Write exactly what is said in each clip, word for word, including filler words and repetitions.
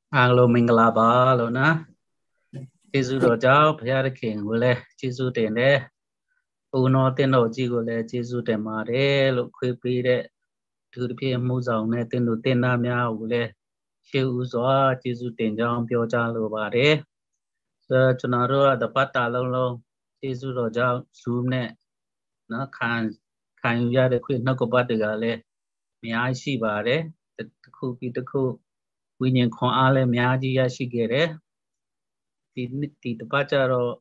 Anglo Mingalaba Lona Jesu Dow Pierre King will Jesu Dene Uno Teno Gigole Jesu de Mare look quickly to the P M Muzon Tenu Tenamia Ule She Uzoa Jesu Denjam Pioja Lubare the Tonaro the Patalolo Jesu Doja Sumne no can can you the quick knuckle badigale may I see bare the cool be the cool Winning Con Ale Miaji Yashigere the departure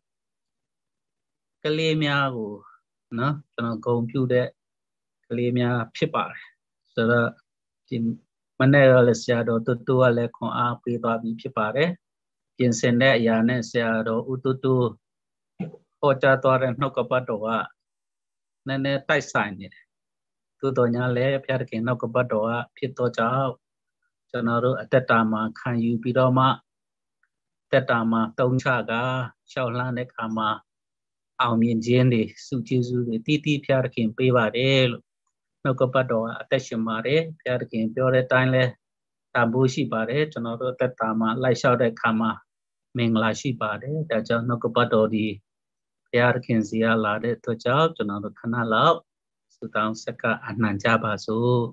Kalemia no computer Kalemia Pipar so the Manera Siado to do a lecon a Pibabi Pipare in Sende Yane Siado Ututu Ocha Torre Nokapadoa Nene Tai sign it to Donya Le Piarkin Nokapadoa Pito Chao Janaro at that time can you be Roma that time Tong Chaga Shaolane Kama Our mean Jenny, Sujizu, the Titi Piarkin, Pivare, Nokopado, Attachmare, Piarkin, Pure Tine, Tabushi Bare, Jonoro Tatama, Laishao de Kama, Minglashi Bare, that John Nokopado, the Piarkin Zia Lade, Toja, Jonoro Canala, Sudan Saka, and Nanjaba. So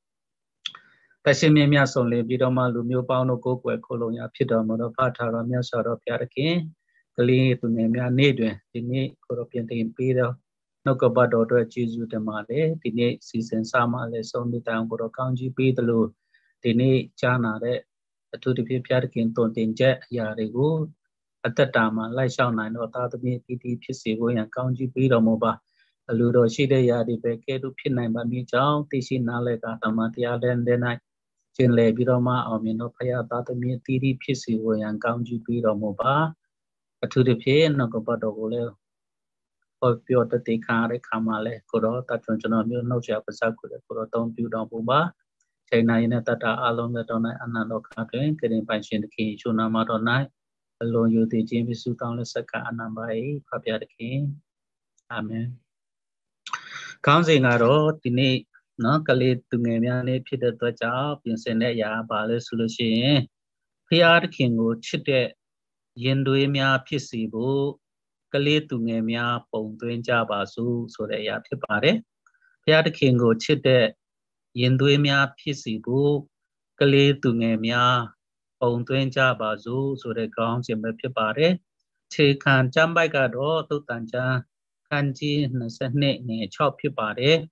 Tashimia Sole, Bidoma, Lumio Pano, Gokwe, Colonia, Pidomo, Patara, Miasara, Piarkin. Kali to name ya need the European Imperial Nokabado to Jesu de Male, the season Sama les on the town for a county Pedalo, the ne Chana to the Piarkin Tontin Jet Yarego at the Tama, like Shauna, or Tatami, P T P C, and County Peter Moba, a Ludo Shide Yadi Beke to Pinai Bami Chow, Tishin Nale Katamatia, then the night. Chinle Biroma or Minopaya Tatami, T D P C, and County Peter Moba. To the pain of Badole or pure the Tikare Kamale, Koro, that no Japasaku, Koroton, Budan Buba, China in a Tata along the Donna and Nano Catherine, getting by Shin the King, Chunamadonai, alone you the Jimmy Sutan Saka Anambai, Papia the King. Amen. Counting Aro, Tini, no Kali to Namiani, Peter the job, in Senaya, Bale Sulushi, Pierre King would chit Yenduemia Pisibu, Kalitungemia, Pontuenja Basu, so they are Tipare. Piat Kingo Chite, Yenduemia Pisibu, Kalitungemia, Pontuenja Basu, so they count in Pipare. Chikan Jambagado, Tutanja, Kanji, Nasane, Ne Chop Pipare.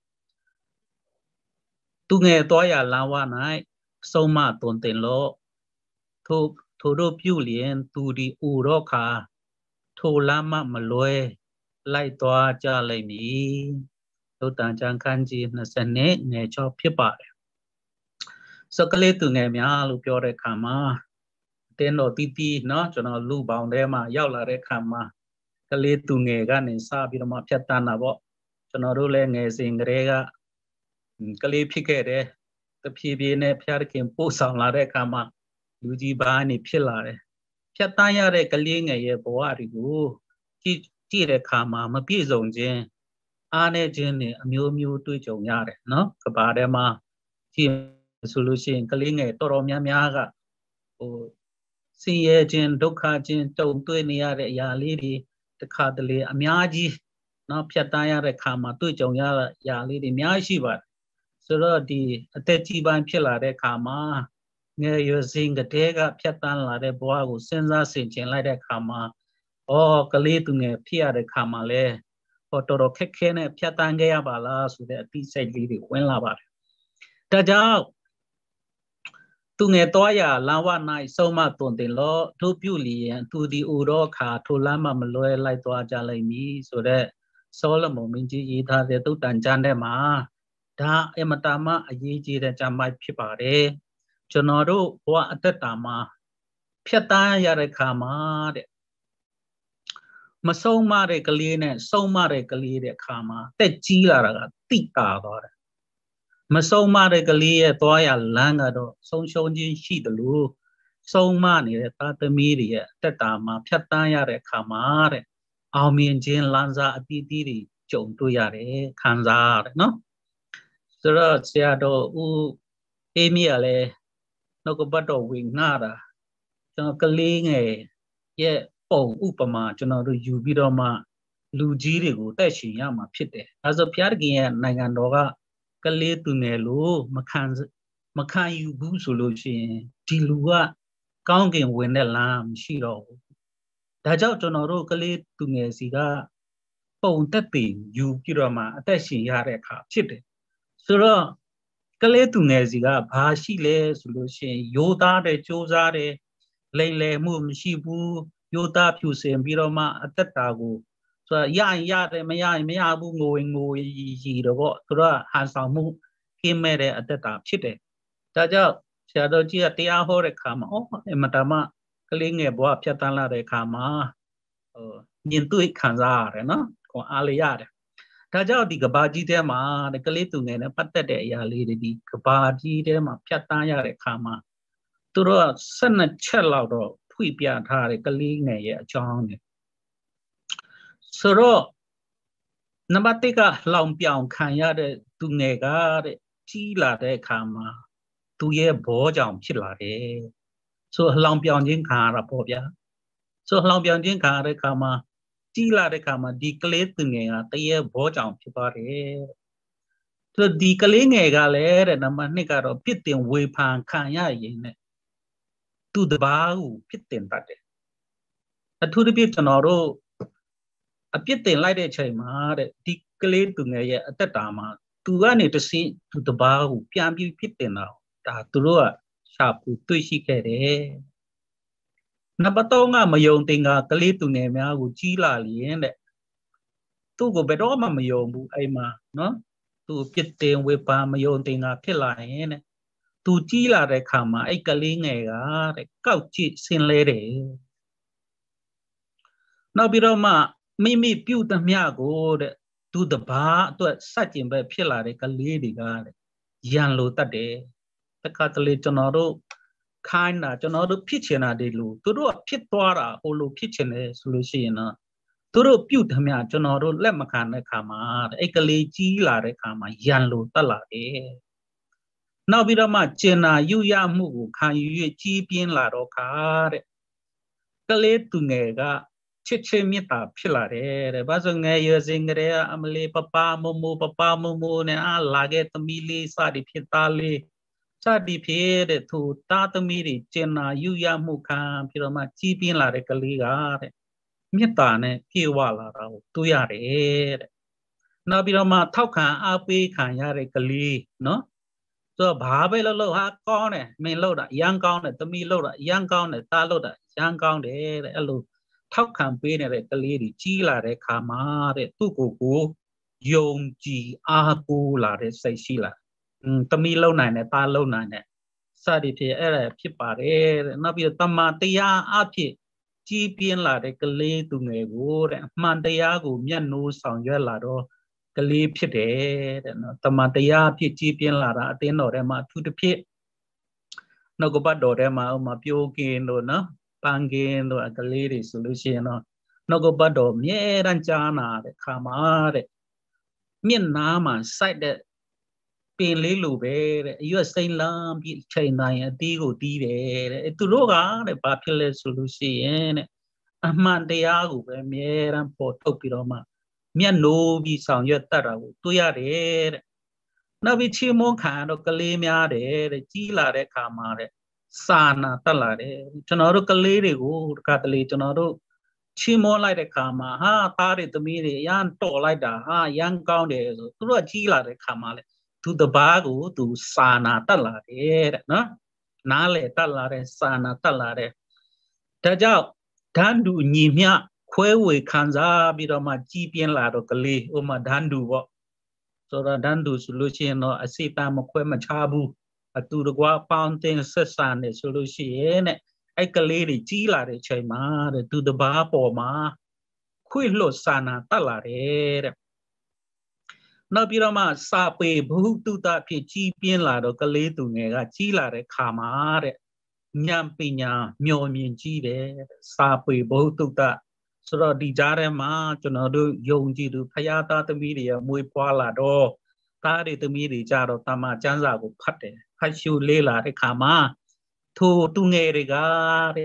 Tunge Toya Lawa Night, Soma Tontenlo, Took. Todo Pulian to the Uroka, Tolama Maloe, Laitoa Jalemi, Totanjan Kanji, Nasane, Nature Pipa. So Kaletu Namia, Lupiore Kama, Teno Titi, no, General Lu Boundema, Yaula Kama, Kaletu Negan in Sabirama Piatana, General Nessing Rega, Kale Picade, the P B N Piarkin Pusan La Kama. Luji Bani Pillar. Piataya Kaling a Boarigu, Tire Kama, Mapizon Jen, Ane Jenny, a Mew Mew to Jonyare, no? Kabadema, Team Solution, Kaling a Toromia Miaga, or See Jen, Doka Jen, Tom Twiniare Ya Lady, the Cadley, Amiaji, no Piataya Kama, to Jonyara Ya Lady Miashiva. So the Techi Ban Pillar Kama. You sing the Tega Piatan la de Boago, Senza Sinchin like the Kama, or Kalitung a Pia de Kamale, or Toro Kekene Piatangea Bala, so that T said Lady when lava. Taja Tunge Toya, Lawa Night, Soma Tontin to Puli and to the Uroka, to Lama Maloe like to Ajalemi, so that Solomon Minji Ita de Tutanjandema, Da Ematama, a Yiji the Jamai Pipare. Jonoro wa atatama Piata Yarekama Masoma Recaline, Soma Recalia Kama, Techila, Tika. Masoma Recalia, Toya Langado, So Shonji Shidalu, So Mani, Tata Media, Tetama, Piata Yarekama, Almin Jin Lanza Atiti, Jon Tuyare, Kanzar, no? Sir Seado, U Emiale. No go but wing nada. cho cái lý nghề ye bổ upama cho nó được dù biết đâu mà lưu gì để của tại chỉ nhà màဖြစ်đấy à giờ phía kia này ngàn đó cái cái lý tu nghề lu mà khăn mà khăn yêu bu solo xin đi lu à cao cái quên để làm xí đâu đã cho cho nó rồi cái lý tu nghề gì cả bổ tất tiền dù biết đâu mà tại chỉ nhà để kháဖြစ်đấy rồi cái lẽ tụi nghe gì cả, bà sĩ lẽ solo xin, yêu ta để cho ra để lấy lấy mua một xí bu, yêu ta phiêu xem bị rồi mà tất cả cô, rồi ya ya để mấy ya mấy ya bu ngồi ngồi gì đó, rồi hàng sáu mu kim mẹ để tất cả chết đấy, cho cho giờ đó chỉ là tia hồ để khám, ô em mà ta mà cái lẽ nghe bữa phía ta là để khám mà, nhìn tôi khán giả đấy nó, còn ai ya đấy. Đã cho đi cái bà chị thế mà để cái lý tu nghe nó bắt để ya lý đi cái bà chị thế mà phát tan ya để khám mà tôi nói sân là chết lâu rồi thui bia thà để cái lý nghe ya cho này sau đó nằm bắt cái lòng biang khai ya để tu nghe cái để chỉ là để khám mà tu ye bỏ chồng chỉ là để so lòng biang chính khai là bỏ bia so lòng biang chính khai để khám mà chỉ là để khám mà đi cái lý tu nghe à tại ye bỏ chồng chỉ là để so di kali nghe cái lẽ để nằm anh cái đó biết tiền về phang khai ya vậy nè tu đ bao biết tiền tạt đấy à thu được biết cho nó rồi à biết tiền lại để chơi mà đấy di kali tu nghe ya tất cả mà tu anh ấy thì tu đ bao pian biết biết tiền nào ta tu rồi sắp tu sĩ cái đấy nằm bắt đầu ngà mà dùng tiền à kali tu nghe mà u chỉ là liền đấy tu có biết đó mà mà dùng bu ai mà nó tu biết tiền về phang mà dùng tiền à cái lại nè tu chỉ là để khám mà ai cái lý nghe cả để câu chuyện xin lê để nó biết đâu mà mấy mấy biểu tâm nhà của để tu đ ba tu sát chuyện về phía là để cái lý đi cả để giang lô ta để tất cả tất lý cho nó đâu khai na cho nó đâu phía trên là để lô tu đâu phía toa ra hồ lô phía trên này solution na tu đâu biểu tâm nhà cho nó đâu lấy mà khám để khám mà ai cái lý chỉ là để khám mà giang lô ta là để nào bây giờ mà trên là yêu ya mu khai yêu chi biến là đó cả đấy cái lẽ tu nghe cái chết chết miết ta phía là đấy bây giờ nghe yêu gì nghe đấy amle papa momo papa momo này à là cái tụi mi sa đi phía ta li sa đi phía đấy thu ta tụi mi đi trên là yêu ya mu khai phía mà chi biến là đấy cái lý cái đấy miết ta này phía vào là đâu tu ya đấy nào bây giờ mà tháo khai áp khai ya đấy cái lý nó so bà bây lâu lâu ha con này mình lâu đã giang con này tụi mình lâu đã giang con này ta lâu đã giang con để để lâu thóc khám pê này để cái gì chỉ là để khám mà để tu cổ cổ dùng chỉ a cu là để xây xí là tụi mình lâu này này ta lâu này này sao đi thì ấy là phía bà để nó bây giờ tâm mà tây á phía chỉ biến là để cái gì tụi người của để mà tây á của miền núi sòng dưới là đó cái lý phía đấy tầm mà tây á phía chi biến là đã tiến rồi đấy mà thu được phía nó có bắt đầu đấy mà mà biểu kiện rồi nó bằng kiện rồi cái lý thì solution nó nó có bắt đầu nhẹ đàn cha na đấy khám mà đấy miền nam mà sai đấy bên lý lù về đấy yêu sinh làm bị chạy này đi của đi về đấy tu lúc á đấy bắt phía lấy solution này mà tây á của về nhẹ đàn phổ thâu bị đó mà miền núi bị sóng gió ta đâu tôi ya đấy nó bị chim mông khá nó cái lê mía đấy chỉ là đấy khám mà đấy san ta là đấy cho nó được cái lê đấy của cái lê cho nó được chim mông lại đấy khám mà ha ta đấy tụi mình đấy yan to lại đã ha yan cao đấy tôi chỉ là đấy khám mà đấy tu đ ba của tu san ta là đấy nó nã lệ ta là đấy san ta là đấy thế cho đàn đủ nhịp nhá khuê với khán giả bị đó mà chi biến là đó cái lý ôm mà đàn đủ vậy, rồi là đàn đủ solution nó ở xí ta mà khuê mà cha bu, ở tu được qua pound tiền sơ sản để solution này, ai cái lý thì chỉ là để chơi mà để tu được ba bỏ mà khuê lột sản à ta là để nó bị đó mà sa pe bu tu ta phía chi biến là đó cái lý tu nghe cái chỉ là để khám mà để nham pi nhà nhiều miền chi để sa pe bu tu ta sau đó đi ra đây mà cho nó được dùng gì được phải ta tụi mình đi mua qua là đó ta đi tụi mình đi ra đó ta mà chán ra cũng phát đấy phải chịu lê là cái khám mà thu tu nghe đấy cả đấy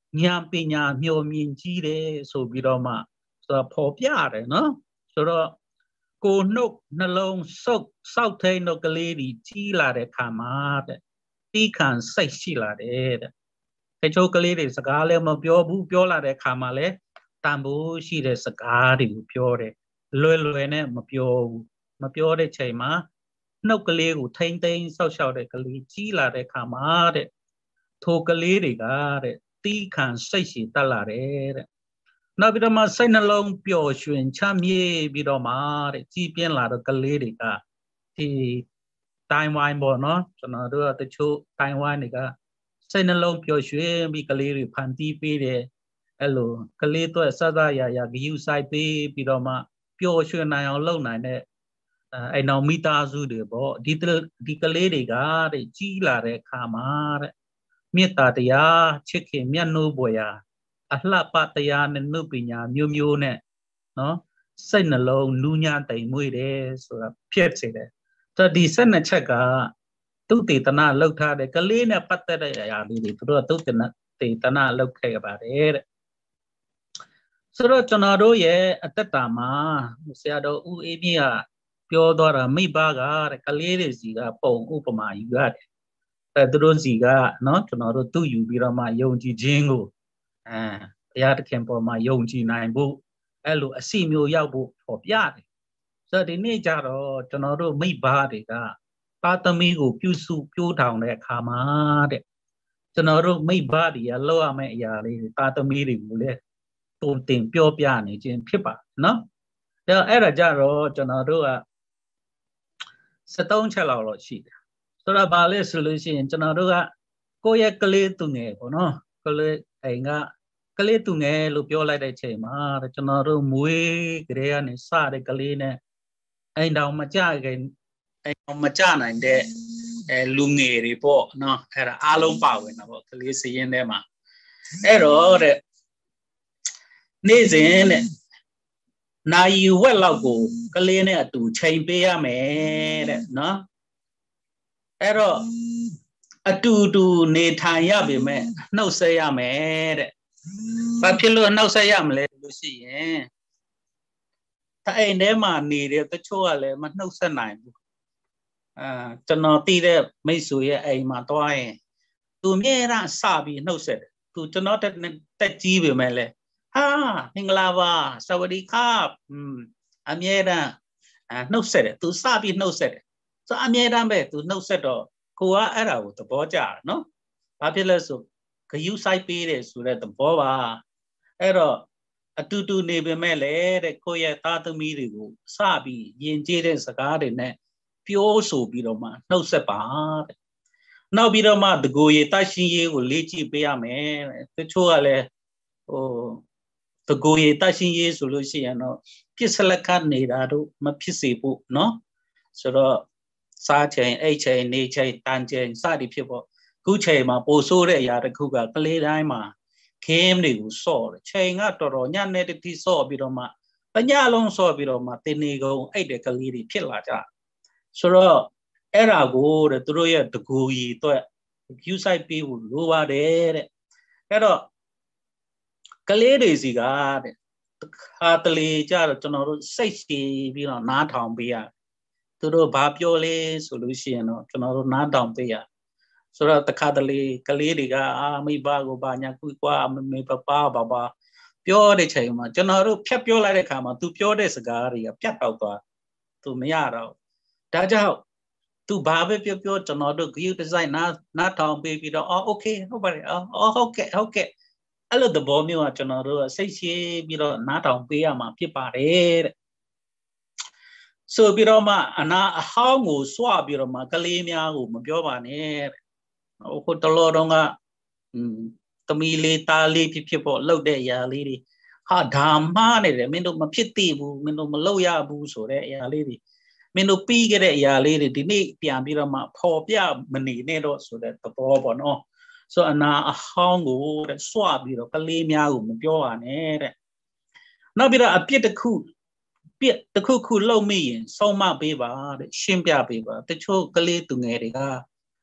ညာပညာမျှော်မြင်ကြီးတယ်ဆိုပြီးတော့မှဆိုတော့ပေါ်ပြတယ်နော်ဆိုတော့ကိုနှုတ်နှလုံးစုပ်စောက်ထိန်တို့ကလေးတွေကြီးလာတဲ့ခါမှာတဲ့တီးခံစိတ်ရှိလာတယ်တဲ့တချို့ကလေးတွေစကားလည်းမပြောဘူးပြောလာတဲ့ခါမှာလည်းတန်ဖိုးရှိတဲ့စကားတွေကိုပြောတယ်လွယ်လွယ်နဲ့မပြောဘူးမပြောတဲ့ချိန်မှာနှုတ်ကလေးကိုထိမ့်သိမ်းဆောက်ရှောက်တဲ့ကလေးကြီးလာတဲ့ခါမှာတဲ့ထိုကလေးတွေကတဲ့တီးခံစိတ်ရှိတတ်လာတယ်တဲ့နောက်ပြီးတော့မှစိတ်နှလုံးပျော်ရွှင်ချမ်းမြေ့ပြီးတော့မှတဲ့ကြီးပြင်းလာတဲ့ကလေးတွေကဒီတိုင်ဝမ်ပေါ့နော်ကျွန်တော်တို့ကတချို့တိုင်ဝမ်တွေကစိတ်နှလုံးပျော်ရွှင်ပြီးကလေးတွေဖန်တီးပေးတယ်အဲ့လိုကလေးတွေစသရရဂယုဆိုင်ပေးပြီးတော့မှပျော်ရွှင်နိုင်အောင်လုပ်နိုင်တဲ့အဲ့နောက်မိသားစုတွေပေါ့ဒီဒီကလေးတွေကတဲ့ကြီးလာတဲ့အခါမှာတဲ့မေတ္တာတရားချစ်ခင်မြတ်နိုးပွေရာအလှပတရားနဲ့နုပညာမျိုးမျိုးနဲ့နော်စိတ်နှလုံးနူးညံ့တိမ်မွေ့တယ်ဆိုတာဖြစ်စေတယ်ဆိုတော့ဒီစိတ်နှစ်ချက်ကသူတေသနာလောက်ထားတဲ့ကလေးနဲ့ပတ်သက်တဲ့အရာလေးတွေသူတို့ကသူတေတေသနာလောက်ခဲ့ပါတယ်တဲ့ဆိုတော့ကျွန်တော်တို့ရဲ့အတ္တတာမှာဆရာတော်ဦးအေးမြင့်ကပြောသွားတာမိဘကတဲ့ကလေးတွေစီကပုံဥပမာယူရတယ်အဲသူတို့စီကနော်ကျွန်တော်တို့သူ့ယူပြီးတော့မှယုံကြည်ခြင်းကိုအဲဘုရားသခင်ပေါ်မှာယုံကြည်နိုင်ဖို့အဲ့လိုအစီမျိုးရောက်ဖို့ပေါ်ပြတယ်ဆိုတော့ဒီနေ့ကျတော့ကျွန်တော်တို့မိဘတွေကပါသမီကိုပြုစုပြိုးထောင်တဲ့အခါမှာတဲ့ကျွန်တော်တို့မိဘတွေကလောက်ရမယ့်အရာလေးတွေပါသမီတွေကိုလည်းတုံတင်ပြောပြနေခြင်းဖြစ်ပါနော်ဒါအဲ့ဒါကြတော့ကျွန်တော်တို့ကစက်သုံးချက်လောက်တော့ရှိတယ်ဆိုတော့ဘာလဲဆိုလို့ရှိရင်ကျွန်တော်တို့ကကိုယ့်ရဲ့ကလေးသူငယ်ပေါ့နော်ကလေးအိမ်ကကလေးသူငယ်လို့ပြောလိုက်တဲ့ချိန်မှာကျွန်တော်တို့မွေးကလေးကနေစတဲ့ကလေးနဲ့အိမ်တော်မကြခင်အိမ်တော်မကြနိုင်တဲ့အဲလူငယ်တွေပေါ့နော်အဲ့ဒါအားလုံးပါဝင်တာပေါ့ကလေးစရင်ထဲမှာအဲ့တော့တဲ့နေ့စဉ်တဲ့နိုင်ဝက်လောက်ကိုကလေးနဲ့အတူချိန်ပေးရမယ်တဲ့နော်အဲ့တော့အတူတူနေထိုင်ရပေမဲ့နှုတ်ဆက်ရမယ်တဲ့ဘာဖြစ်လို့နှုတ်ဆက်ရမလဲလို့ရှိရင်အဲ့ထဲမှာနေတဲ့တချို့ကလည်းမနှုတ်ဆက်နိုင်ဘူးအာကျွန်တော်တည်တဲ့မိတ်ဆွေရဲ့အိမ်မှာတွားရင်သူအမြဲတမ်းစပြီးနှုတ်ဆက်တယ်သူကျွန်တော်တက်တက်ကြီးပေမဲ့လည်းဟာမင်္ဂလာပါစวัสดีครับอืมအမြဲတမ်းနှုတ်ဆက်တယ်သူစပြီးနှုတ်ဆက်တယ်ဆိုအမြဲတမ်းပဲသူနှုတ်ဆက်တော့ကိုကအဲ့ဒါကိုသဘောကျတယ်နော်ဘာဖြစ်လဲဆိုဂယုဆိုင်ပေးတယ်ဆိုတဲ့သဘောပါအဲ့တော့အတူတူနေပေမဲ့လည်းတဲ့ကိုယ့်ရဲ့သားသမီးတွေကိုစပြီးယဉ်ကျေးတဲ့စကားတွေနဲ့ပြောဆိုပြီးတော့မှနှုတ်ဆက်ပါတဲ့နောက်ပြီးတော့မှတကူရည်တရှင်ရေးကိုလေ့ကျင့်ပေးရမယ်တချို့ကလည်းဟိုတကူရည်တရှင်ရေးဆိုလို့ရှိရင်တော့ပြစ်စလက်ခတ်နေတာတို့မဖြစ်စေဘူးเนาะဆိုတော့စားချိန်အိတ်ချိန်နေချိန်တန်ချိန်စသည်ဖြစ်ပေါ့ခုချိန်မှာပိုဆိုးတဲ့အရာတစ်ခုကကလေးတိုင်းမှာခင်းတွေကိုစော့တယ်ချိန်ကတော်တော်ညနေတတိစော့ပြီးတော့မှတညလုံးစော့ပြီးတော့မှတင်းနေကုန်အိတ်တဲ့ကလေးတွေဖြစ်လာကြဆိုတော့အဲ့ဒါကိုတဲ့သူတို့ရဲ့တကူကြီးအတွက်ယူဆိုင်ပေးဖို့လိုပါတယ်တဲ့အဲ့တော့ကလေးတွေစီကတဲ့ခါတလေကြတော့ကျွန်တော်တို့စိတ်ရှည်ပြီးတော့နားထောင်ပေးရသူတို့ဘာပြောလဲဆိုလို့ရှိရင်တော့ကျွန်တော်တို့နားထောင်ပေးရဆိုတော့တခါတလေကလေးတွေကအာမိဘကိုဘာညာကွကွာမေပပဘာဘာပြောတဲ့ချိန်မှာကျွန်တော်တို့ဖြတ်ပြောလိုက်တဲ့ခါမှာသူပြောတဲ့စကားတွေကပြတ်တောက်သွားသူမရတော့ဒါကြောင့်သူဘာပဲပြောပြောကျွန်တော်တို့ဂရုတစိုက်နားနားထောင်ပေးပြီးတော့အော်โอเคဟုတ်ပါတယ်အော်ဟုတ်ကဲ့ဟုတ်ကဲ့အဲ့လိုသဘောမျိုးကကျွန်တော်တို့စိတ်ရှည်ပြီးတော့နားထောင်ပေးရမှာဖြစ်ပါတယ်တဲ့ဆိုပြီးတော့မှအနာအဟောင်းကိုစွပြီးတော့မှကလေးများကိုမပြောပါနဲ့တဲ့ဟိုတလောတော့ကอืมတမီလေးတားလေးဖြစ်ဖြစ်ပေါ့လှုပ်တဲ့အရာလေးတွေဟာဒါမှနေတယ်မင်းတို့မဖြစ်သေးဘူးမင်းတို့မလုပ်ရဘူးဆိုတဲ့အရာလေးတွေမင်းတို့ပြီးခဲ့တဲ့အရာလေးတွေဒီနေ့ပြန်ပြီးတော့မှပေါ်ပြမနေနဲ့တော့ဆိုတဲ့သဘောပေါ့နော်ဆိုအနာအဟောင်းကိုတဲ့စွပြီးတော့ကလေးများကိုမပြောပါနဲ့တဲ့နောက်ပြီးတော့အပြစ်တစ်ခုပြစ်တစ်ခုခုလုံမိရင်ဆုံးမပေးပါတဲ့ရှင်းပြပေးပါတချို့ကလေးသူငယ်တွေက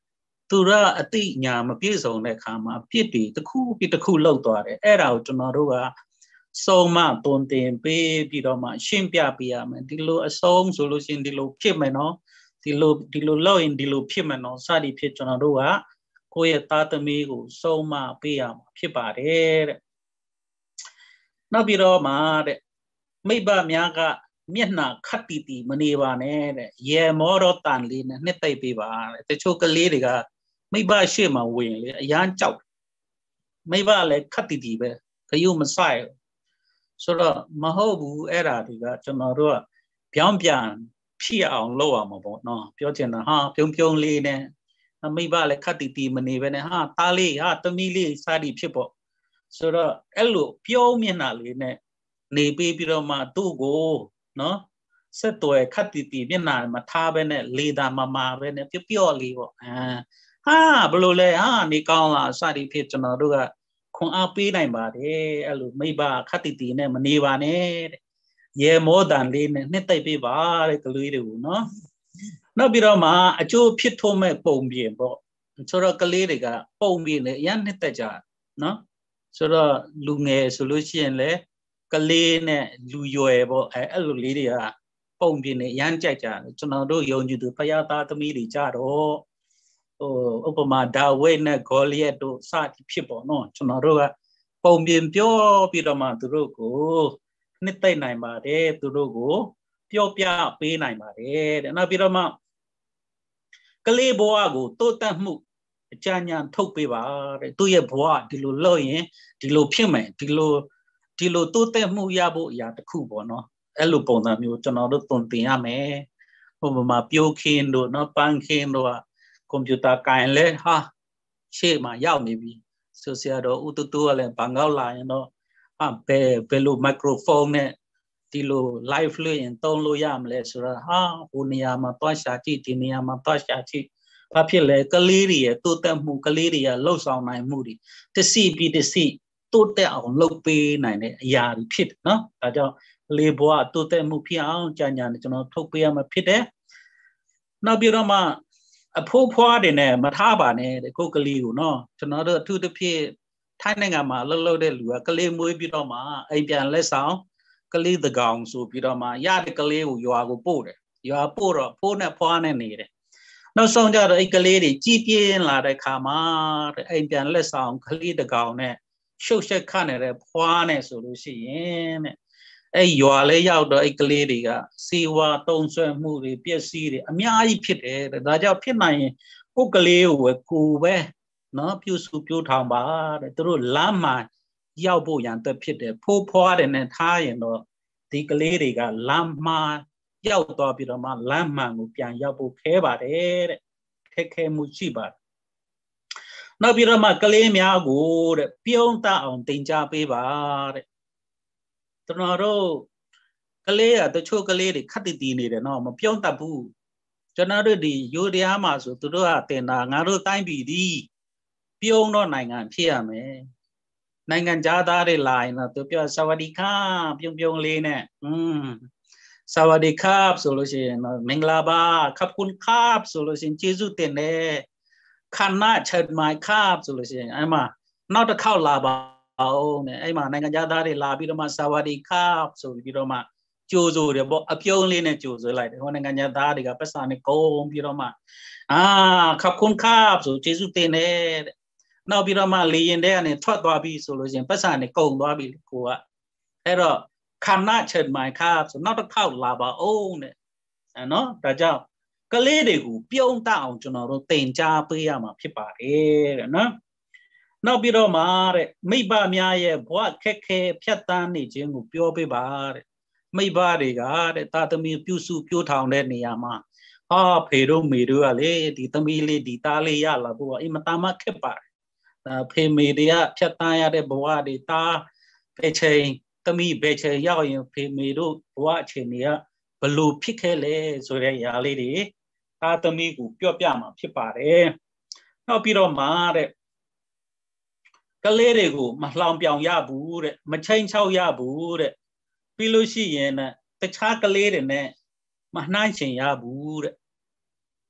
သူရအတိညာမပြည့်စုံတဲ့ခါမှာပြစ်တွေတစ်ခုပြီးတစ်ခုလောက်သွားတယ်အဲ့ဒါကိုကျွန်တော်တို့ကစုံမတွင်တင်ပေးပြီးတော့မှရှင်းပြပေးရမယ်ဒီလိုအဆုံးဆိုလို့ရှိရင်ဒီလိုဖြစ်မယ်နော်ဒီလိုဒီလိုလောက်ရင်ဒီလိုဖြစ်မယ်နော်စသည်ဖြစ်ကျွန်တော်တို့ကကိုယ့်ရဲ့သားသမီးကိုစုံမပေးရမှာဖြစ်ပါတယ်တဲ့နောက်ပြီးတော့မှတဲ့မိဘများကမျက်နှာခတ်တီတီမနေပါနဲ့တဲ့ရေမောတော့တန်လေးနဲ့နှစ်သိပ်ပေးပါတဲ့တချို့ကလေးတွေကမိဘရှေ့မှာဝင်လေအရန်ကြောက်မိဘလည်းခတ်တီတီပဲခရုမဆိုင်ဆိုတော့မဟုတ်ဘူးအဲ့ဒါတွေကကျွန်တော်တို့ကပြောင်းပြန်ဖြစ်အောင်လုပ်ရမှာပေါ့နော်ပြောချင်တာဟာပြုံးပြုံးလေးနဲ့မိဘလည်းခတ်တီတီမနေပဲနဲ့ဟာသားလေးဟာသမီးလေးစသည်ဖြစ်ပေါ့ဆိုတော့အဲ့လိုပြုံးမျက်နှာလေးနဲ့နေပေးပြီးတော့မှသူ့ကိုနော်ဆက်သွယ်ခတ်တီတီမျက်နှာမထားပဲနဲ့လေသာမမာပဲနဲ့ပျော့ပျော့လေးပေါ့အာဟာဘလို့လဲဟာနေကောင်းလားစသည်ဖြစ်ကျွန်တော်တို့ကခွန်အားပေးနိုင်ပါတယ်အဲ့လိုမိဘခတ်တီတီနဲ့မနေပါနဲ့တဲ့ရေမောတန်လေးနဲ့နှစ်သိပ်ပေးပါတဲ့ကလေးတွေကိုနော်နောက်ပြီးတော့မှအကျိုးဖြစ်ထုံးမဲ့ပုံပြင်ပေါ့ဆိုတော့ကလေးတွေကပုံပြင်လေအရင်နှစ်သက်ကြနော်ဆိုတော့လူငယ်ဆိုလို့ရှိရင်လေကလေးနဲ့လူရွယ်ပေါ့အဲအဲ့လိုလေးတွေကပုံပြင်နေရမ်းကြိုက်ကြတယ်ကျွန်တော်တို့ယုံကြည်သူဖယားသားသမီးတွေကြတော့ဟိုဥပမာဒါဝိဒ်နဲ့ဂေါလိယက်တို့စသည်ဖြစ်ပေါ့နော်ကျွန်တော်တို့ကပုံပြင်ပြောပြီးတော့မှသူတို့ကိုနှစ်သိမ့်နိုင်ပါတယ်သူတို့ကိုပြောပြပေးနိုင်ပါတယ်တဲ့နောက်ပြီးတော့မှကလေးဘဝကိုတိုးတက်မှုအကြဉာဏ်ထုတ်ပေးပါတဲ့သူ့ရဲ့ဘဝဒီလိုလုပ်ရင်ဒီလိုဖြစ်မယ်ဒီလိုဒီလိုတိုးတက်မှုရဖို့အရာတစ်ခုပေါ့နော်အဲ့လိုပုံစံမျိုးကျွန်တော်တို့သွန်သင်ရမယ်ဟိုမှာပြိုးခင်းတို့နော်ပန်းခင်းတို့ကကွန်ပျူတာကင်လဲဟာရှေ့မှာရောက်နေပြီဆိုဆရာတော်ဦးတူတူကလည်းဘန်ကောက်လာရင်တော့ဟာဘယ်ဘယ်လိုမိုက်ခရိုဖုန်းနဲ့ဒီလို live လို့ရင်သုံးလို့ရမလဲဆိုတော့ဟာဟိုနေရာမှာတွားရှာကြည့်ဒီနေရာမှာတွားရှာကြည့်ဘာဖြစ်လဲကလေးတွေရဲ့တိုးတက်မှုကလေးတွေရဲ့လှုပ်ဆောင်နိုင်မှုတွေတစီပြီးတစီတိုးတက်အောင်လုပ်ပေးနိုင်တဲ့အရာတွေဖြစ်တယ်နော်ဒါကြောင့်လေဘွားတိုးတက်မှုဖြစ်အောင်ကြာညာနဲ့ကျွန်တော်ထုတ်ပေးရမှာဖြစ်တယ်နောက်ပြီးတော့မှအဖိုးဖွားတွေနဲ့မထားပါနဲ့တဲ့ကိုကလေးကိုနော်ကျွန်တော်တို့အထူးသဖြင့်ထိုင်းနိုင်ငံမှာလှုပ်လှုပ်တဲ့လူကကလေးမွေးပြီးတော့မှအိမ်ပြန်လက်ဆောင်ကလေးတကောင်ဆိုပြီးတော့မှရတဲ့ကလေးကိုရွာကိုပို့တယ်ရွာပို့တော့ဖိုးနဲ့ဖွားနဲ့နေတယ်နောက်ဆုံးကြတော့အဲ့ကလေးတွေကြီးပြင်းလာတဲ့ခါမှာတဲ့အိမ်ပြန်လက်ဆောင်ကလေးတကောင်နဲ့ရှုပ်ရှက်ခနေတဲ့ဖွားနဲ့ဆိုလို့ရှိရင်တဲ့အဲ့ရွာလေးရောက်တော့အဲ့ကလေးတွေကစီဝါတုံးဆွဲမှုတွေပျက်စီးတွေအများကြီးဖြစ်တယ်တဲ့ဒါကြောင့်ဖြစ်နိုင်ရင်ကိုယ်ကလေးကိုပဲကိုယ်ပဲနော်ပြုစုပြုထောင်ပါတဲ့သူတို့လမ်းမှာရောက်ဖို့ရန်တက်ဖြစ်တယ်ဖိုးဖွားတယ်နဲ့ထားရင်တော့ဒီကလေးတွေကလမ်းမှာရောက်သွားပြီးတော့မှလမ်းမှန်ကိုပြန်ရောက်ဖို့ခဲပါတယ်တဲ့ခက်ခဲမှုရှိပါတယ်နောက်ပြီးတော့မှကလေးများကိုတဲ့ပြုံးတအောင်တင် जा ပေးပါတဲ့ကျွန်တော်တို့ကလေးကတချို့ကလေးတွေခက်တီတီနေတယ်နော်မပြုံးတတ်ဘူးကျွန်တော်တို့ဒီယူရီးယားမှာဆိုသူတို့ကတင်တာငါတို့တိုင်းပြည်ဒီပြုံးတော့နိုင်ငံဖြစ်ရမယ်နိုင်ငံသားတွေလာရင်တော့သူပြောစဝဒီခါပြုံးပြုံးလေးနဲ့อืมสวัสดีครับဆိုလို့ရှိရင်မင်္ဂလာပါขอบคุณครับဆိုလို့ရှိရင်ကျေးဇူးတင်တယ်ခဏเชิญมาครับဆိုလို့ရှိရင်အဲ့မှာနောက်တစ်ခေါက်လာပါအောင်နဲ့အဲ့မှာနိုင်ငံသားတွေလာပြီးတော့မှสวัสดีครับဆိုပြီးတော့မှကြိုးဆိုတယ်ပေါ့အပြုံးလေးနဲ့ကြိုးဆိုလိုက်တယ်ဟိုနိုင်ငံသားတွေကပတ်စာနဲ့ကုန်းပြီးတော့မှအာขอบคุณครับဆိုကျေးဇူးတင်တယ်တဲ့နောက်ပြီးတော့မှလေရင်တဲ့ကနေထွက်သွားပြီဆိုလို့ရှိရင်ပတ်စာနဲ့ကုန်းသွားပြီကိုကအဲ့တော့ခဏเชิญมาครับဆိုနောက်တစ်ခေါက်လာပါအောင်တဲ့နော်ဒါကြောင့်ကလေးတွေကိုပြုံးတတ်အောင်ကျွန်တော်တို့သင်ကြားပေးရမှာဖြစ်ပါတယ်တဲ့နော်နောက်ပြီးတော့မှတဲ့မိဘများရဲ့ဘဝခက်ခဲဖြတ်တန်းနေခြင်းကိုပြောပေးပါတဲ့မိဘတွေကတဲ့တာသမီပြုစုပြုထောင်တဲ့နေရာမှာဟာဖေတို့မေတို့ကလေဒီသမီးလေးဒီသားလေးရလာဖို့အိမ်မတမခက်ပါတယ်ဖေမေတွေကဖြတ်တန်းရတဲ့ဘဝတွေတာဖေချိန်သမီးဘယ်ချိန်ရောက်ရင်ဖေမေတို့ဘဝအချိန်တွေကဘလို့ဖြစ်ခဲ့လဲဆိုတဲ့ຢာလေးတွေတာသမီးကိုပြောပြမှာဖြစ်ပါတယ်နောက်ပြီးတော့မှတဲ့ကလေးတွေကိုမလှောင်ပြောင်ရဘူးတဲ့မချိန်ချောက်ရဘူးတဲ့ပြီးလို့ရှိရင်တခြားကလေးတွေနဲ့မနှိုင်းချင်ရဘူးတဲ့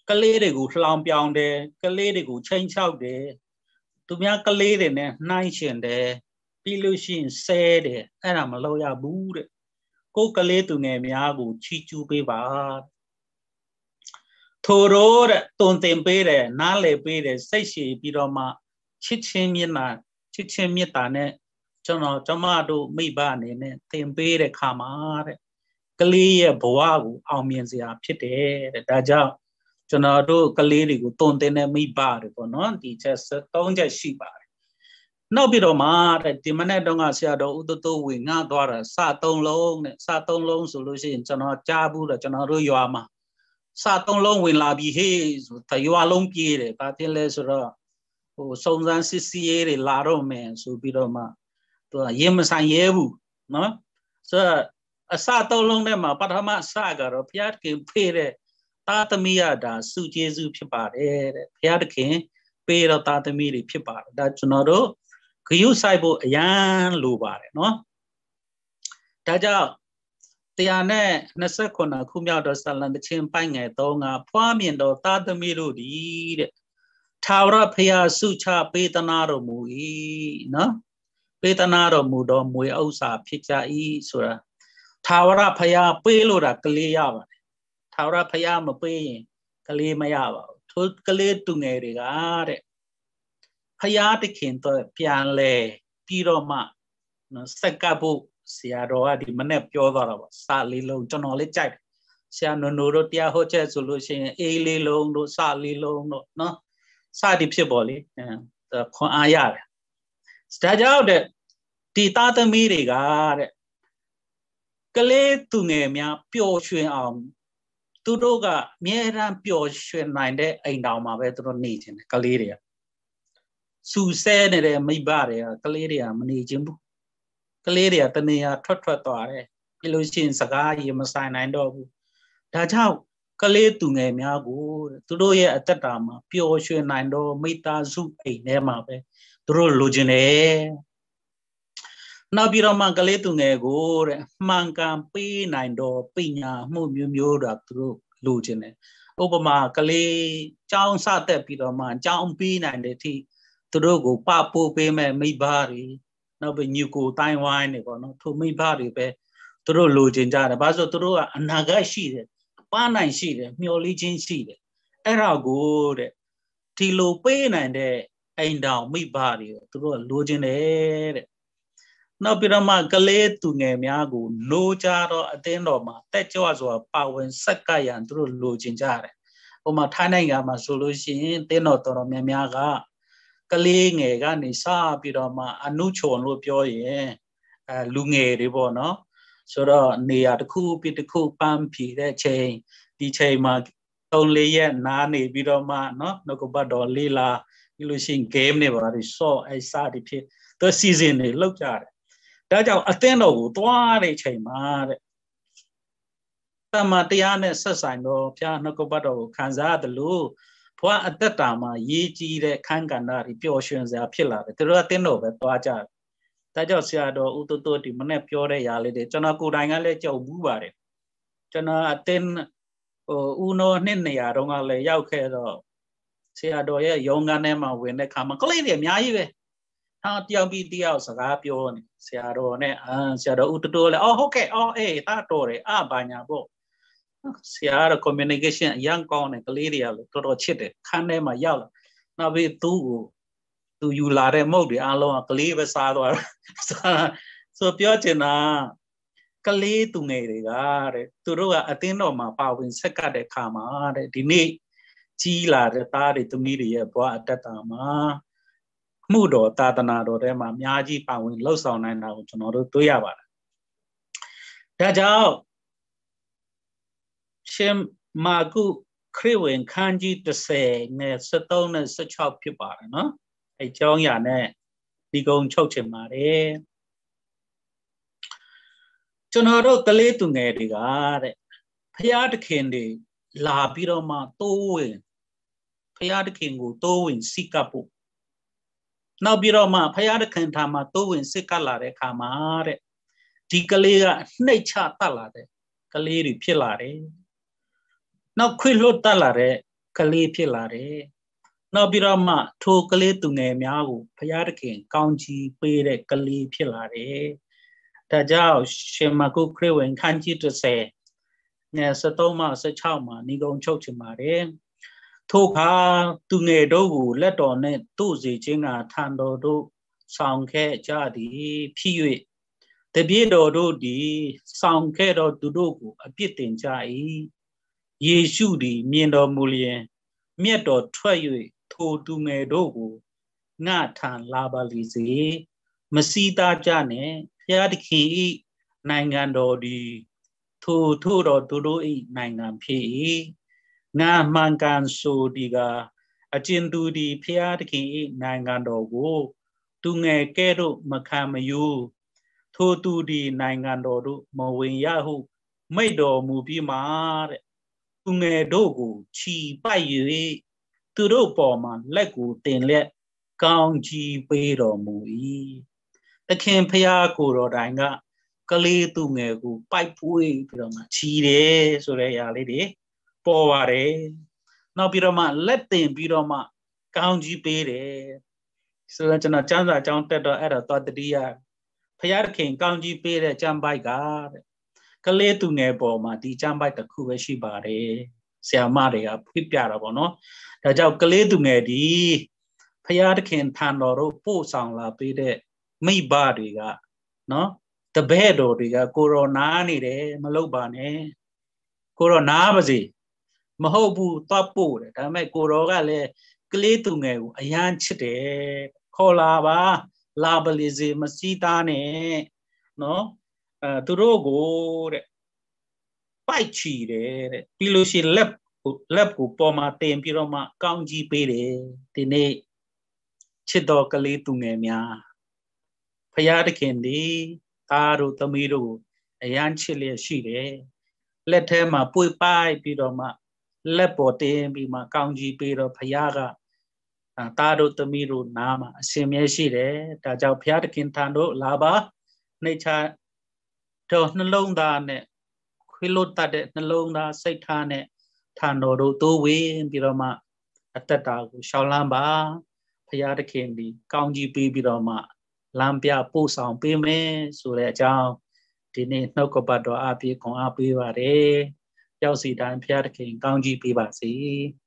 ကလေးတွေကိုလှောင်ပြောင်တယ်ကလေးတွေကိုချိန်ချောက်တယ်သူများကလေးတွေနဲ့နှိုင်းရှင်တယ်ပြီးလို့ရှိရင်ဆဲတယ်အဲ့ဒါမလုပ်ရဘူးတဲ့ကိုယ်ကလေးသူငယ်များကိုချီးကျူးပေးပါထိုရိုးတဲ့တုံတင်ပေးတယ်နားလေပေးတယ်စိတ်ရှည်ပြီးတော့မှချစ်ချင်းမျက်နှာချစ်ချင်းမေတ္တာနဲ့ကျွန်တော်ကျမတို့မိဘအနေနဲ့သင်ပေးတဲ့ခါမှာတဲ့ကလေးရဲ့ဘဝကိုအောင်မြင်စရာဖြစ်တယ်တဲ့ဒါကြောင့်ကျွန်တော်တို့ကလေးတွေကိုတုံတင်တဲ့မိဘတွေပေါ့နော်ဒီချက်သုံးချက်ရှိပါတယ်နောက်ပြီးတော့မှတဲ့ဒီမနေ့တုန်းကဆရာတော်ဦးတတိုးဝင်ငှသွားတာစသုံးလုံးနဲ့စသုံးလုံးဆိုလို့ရှိရင်ကျွန်တော်ကြားဘူးတော့ကျွန်တော်တို့ရွာမှာစသုံးလုံးဝင်လာပြီးဟေးဆိုတရွာလုံးပြေးတယ်ဘာဖြစ်လဲဆိုတော့ဟိုစုံစမ်းစစ်ဆေးရေးတွေလာတော့မယ်ဆိုပြီးတော့မှသူကရင်မဆိုင်ရဲဘူးနော်ဆိုတော့အစသုံးလုံးထဲမှာပထမစကတော့ဘုရားသခင်ဖေးတဲ့သာသမီရတာစုကျေးဇူးဖြစ်ပါတယ်တဲ့ဘုရားသခင်ပေးတော့သာသမီတွေဖြစ်ပါတယ်ဒါကျွန်တော်တို့ဂရုစိုက်ဖို့အရန်လိုပါတယ်နော်ဒါကြောင့်တရားနဲ့နှစ်ဆယ့်ခုနှစ်ခုမြောက်တော့ဆလံတချင်းပိုင်ငယ်သုံးကဖွားမြင်တော့သာသမီတို့ဒီတဲ့ထာဝရဘုရားစုချပေးသနာတော်မူ၏နော်ပေးသနာတော်မူတော့မွေဥစ္စာဖြစ်ကြ၏ဆိုတာထာဝရဘုရားပေးလို့တာကလေးရပါတယ်ထာဝရဘုရားမပေးရင်ကလေးမရပါဘူးထိုကလေးသူငယ်တွေကတဲ့ဘုရားသခင်တော့ပြန်လဲပြီးတော့မှနော်စက်ကပ်ဖို့ဆရာတော်ကဒီမနေ့ပြောသွားတာပါစာလေးလုံးကျွန်တော်လေးကြိုက်တယ်ဆရာနိုနိုတို့တရားဟောချက်ဆိုလို့ရှိရင်အေးလေးလုံးတို့စာလေးလုံးတို့နော်စာဒီဖြစ်ပေါ်လေအဲခွန်အားရတယ်ဒါကြောင့်တဲ့ဒီသားသမီးတွေကတဲ့ကလေးသူငယ်များပျော်ရွှင်အောင်သူတို့ကအမြဲတမ်းပျော်ရွှင်နိုင်တဲ့အိမ်တော်မှာပဲသူတို့နေခြင်းတယ်ကလေးတွေကစူဆဲနေတဲ့မိဘတွေကကလေးတွေကမနေခြင်းဘူးကလေးတွေကတနေရာထွက်ထွက်သွားတယ်ပြီးလို့ရှိရင်စကားရေမဆိုင်နိုင်တော့ဘူးဒါကြောင့်ကလေးသူငယ်များကိုသူတို့ရဲ့အသက်တာမှာပျော်ရွှင်နိုင်တော့မိသားစုအိမ်ထဲမှာပဲသူတို့လိုချင်တယ်နောက်ပြီးတော့မှကလေးသူငယ်ကိုတဲ့မှန်ကန်ပေးနိုင်တော့ပညာမှုမျိုးမျိုးတာသူတို့လိုချင်တယ်ဥပမာကလေးကျောင်းစတက်ပြီးတော့မှကျောင်းပြီးနိုင်တဲ့အထိသူတို့ကိုပပိုးပေးမဲ့မိဘတွေနောက်ပြီးညူကိုတိုင်းဝိုင်းနေပေါ့နော်ထိုမိဘတွေပဲသူတို့လိုချင်ကြတယ်ဘာလို့ဆိုသူတို့ကအနာဂတ်ရှိတယ်ပါနိုင်ရှိတယ်မျှော်လင့်ခြင်းရှိတယ်အဲ့ဒါကိုတဲ့ဒီလိုပေးနိုင်တဲ့အိမ်တော်မိဘတွေကိုသူတို့ကလိုချင်တယ်တဲ့နောက်ပြီးတော့မှကလေးသူငယ်များကိုလိုကြတော့အတင်းတော်မှာတက်ကြွစွာပါဝင်ဆက်ကပ်ရန်သူတို့လိုချင်ကြတယ်ဟိုမှာထိုင်းနိုင်ငံမှာဆိုလို့ရှိရင်တင်းတော်တော်တော်များများကကလေးငယ်ကနေစပြီးတော့မှအနုချုံလို့ပြောရင်အဲလူငယ်တွေပေါ့နော်ဆိုတော့နေရာတစ်ခုပြီးတစ်ခုပန်းဖြီတဲ့ချိန်ဒီချိန်မှာသုံးလေးရက်နားနေပြီးတော့မှနော်နှုတ်ကပတ်တော်လေးလာပြီးလို့ရှိရင် game တွေပါပြီးဆော့အဲစသည်ဖြစ်သူ season တွေလောက်ကြတယ်ဒါကြောင့်အသင်းတော်ကိုသွားတဲ့ချိန်မှာတဲ့တမန်တရားနဲ့ဆက်ဆိုင်တော့ဘုရားနှုတ်ကပတ်တော်ကိုခံစားရတယ်လို့ဘွားအသက်တာမှာရေးကြီးတဲ့ခန်းကဏ္ဍတွေပျော်ရွှင်စရာဖြစ်လာတယ်သူတို့အသင်းတော်ပဲသွားကြတယ်ဒါကြောင့်ဆရာတော်ဦးတိုးတိုးဒီမနေ့ပြောတဲ့ຢာလေးတွေကျွန်တော်ကိုယ်တိုင်ကလည်းကြောက်ဘူးပါတယ်ကျွန်တော်အသင်းဟိုဦးနောနှစ်နေရာတော့ကလည်းရောက်ခဲ့တော့ဆရာတော်ရဲ့ရုံးခန်းထဲမှာဝင်တဲ့ခါမှာကလေးတွေအများကြီးပဲဟာတယောက်ပြီးတယောက်စကားပြောနေဆရာတော်နဲ့အာဆရာတော်ဦးတိုးတိုးလည်းအော်ဟုတ်ကဲ့အော်အေးတာတော်တယ်အဘာညာပေါ့ဆရာတော် communication အရင်ကောင်းတယ်ကလေးတွေကလည်းတော်တော်ချစ်တယ်ခန်းထဲမှာရောက်လာနောက်ပြီးသူ့ကိုသူယူလာတဲ့မုတ်တွေအားလုံးကကလေးပဲစားသွားတာဆိုပြောချင်တာကလေးသူငယ်တွေကတဲ့သူတို့ကအသင်းတော်မှာပါဝင်ဆက်ကပ်တဲ့ခါမှာတဲ့ဒီနေ့ကြီးလာတဲ့သားတွေသမီးတွေရဲ့ဘဝအတ္တတာမှာမှုတော်သာသနာတော်ထဲမှာအများကြီးပါဝင်လှုပ်ဆောင်နိုင်တာကိုကျွန်တော်တို့တွေ့ရပါတယ်ဒါကြောင့်ရှင်မာကုခရစ်ဝင်ခန်းကြီးတစ်ဆယ်နဲ့ဆယ်သုံးနဲ့ဆယ်ခြောက်ဖြစ်ပါတယ်နော်အဲကျောင်းရနဲ့ဒီကုံချုပ်ချင်ပါတယ်ကျွန်တော်တို့ကလေးသူငယ်တွေကတဲ့ဖရာသခင်တွေလာပြီးတော့မှတိုးဝင်ဖရာသခင်ကိုတိုးဝင်စိတ်ကပ်ဖို့နောက်ပြီးတော့မှဖရာသခင်ထာမှာတိုးဝင်စိတ်ကပ်လာတဲ့အခါမှာတဲ့ဒီကလေးကနှိတ်ချတတ်လာတဲ့ကလေးတွေဖြစ်လာတယ်နောက်ခွေလွတ်တတ်လာတဲ့ကလေးဖြစ်လာတယ်နောက်ပြီးတော့မှထိုကလေးသူငယ်များကိုဘုရားသခင်ကောင်းချီးပေးတဲ့ကလေးဖြစ်လာတယ်ဒါကြောင့်ရှင်မကုခရစ်ဝင်ခန်းကြီးတစ်ဆယ်ငယ်73မှ16မှာဏိဂုံးချုပ်ချင်ပါတယ်ထိုအခါသူငယ်တို့ကိုလက်တော်နှင့်တို့စေခြင်းကထံတော်တို့ဆောင်ခဲ့ကြသည်ဖြစ်၍တပည့်တော်တို့သည်ဆောင်ခဲ့တော်သူတို့ကိုအပြစ်တင်ကြ၏ယေရှုသည်မြင်တော်မူလျင်မြတ်တော်ထွက်၍ထိုသူငယ်တို့ကိုငါထံလာပါလိစေမစီသားကြနဲ့ဘုရားသခင်၏နိုင်ငံတော်သည်ထိုထိုတော်သူတို့၏နိုင်ငံဖြစ်၏ငါမှန်ကန်ဆိုဒီကအကျဉ်သူသည်ဘုရားသခင်၏နိုင်ငံတော်ကိုသူငယ်ကဲ့သို့မခံမယူထိုသူသည်နိုင်ငံတော်တို့မဝင်ရဟုမိန့်တော်မူပြီးမှတဲ့သူငယ်တို့ကိုခြိပိုက်၍သူတို့ပေါ်မှာလက်ကိုတင်လက်ကောင်းကြီးပေးတော်မူ၏သခင်ဖျားကိုတော်တိုင်ကကလေးသူငယ်ကိုပိုက်ပွေးပြီးတော့မှခြိတယ်ဆိုတဲ့အရာလေးတွေပေါ်ပါတယ်နောက်ပြီးတော့မှလက်တင်ပြီးတော့မှကောင်းကြီးပေးတယ်ဆိုတော့ကျွန်တော်ကျမ်းစာအကြောင်းတက်တော့အဲ့ဒါသွားတတိယဖျားသခင်ကောင်းကြီးပေးတဲ့ကျမ်းပိုက်ကတဲ့ကလေးသူငယ်ပေါ်မှာဒီကျမ်းပိုက်တစ်ခုပဲရှိပါတယ်ဆရာမတွေကဖိပြတာပေါ့နော်ဒါကြောင့်ကလေးသူငယ်ဒီဖျားသခင်ထံတော်တို့ပို့ဆောင်လာပေးတဲ့မိဘတွေကနော်တပည့်တော်တွေကကိုရောနာနေတယ်မလုပ်ပါနဲ့ကိုရောနာပါစေမဟုတ်ဘူးသွားပို့တယ်ဒါပေမဲ့ကိုရောကလည်းကလေးသူငယ်ကိုအယမ်းချစ်တယ်ခေါ်လာပါလာပလီစေမစီးသားနဲ့နော်အဲသူတို့ကိုတဲ့ပိုက်ချီတယ်တဲ့ပြီးလို့ရှိရင်လက်လက်ကိုပေါ်မှာတင်ပြီးတော့မှကောင်းကြီးပေးတယ်ဒီနေ့ချစ်တော်ကလေးသူငယ်များဖရာသခင်ဒီသားတို့သမီးတို့အယမ်းချစ်လျက်ရှိတယ်လက်ထဲမှာပွေပိုက်ပြီးတော့မှလက်ပေါ်တင်ပြီးမှကောင်းကြီးပေးတော့ဖရာကသားတို့သမီးတို့နားမှာအရှင်မြဲရှိတယ်ဒါကြောင့်ဘုရားသခင်ထံတို့လာပါနှိတ်ချတော့နှလုံးသားနဲ့ခွေးလို့တတ်တဲ့နှလုံးသားစိတ်ထားနဲ့ထံတော်တို့တိုးဝင်ပြီးတော့မှအသက်တာကိုရှောင်လန်းပါဘုရားသခင်ဒီကောင်းကြီးပေးပြီးတော့မှလမ်းပြပို့ဆောင်ပေးမယ်ဆိုတဲ့အကြောင်းဒီနေ့နှုတ်ကပတ်တော်အပြည့်ခွန်အားပေးပါတယ်ကြောက်စီတိုင်းဘုရားသခင်ကောင်းကြီးပေးပါစေ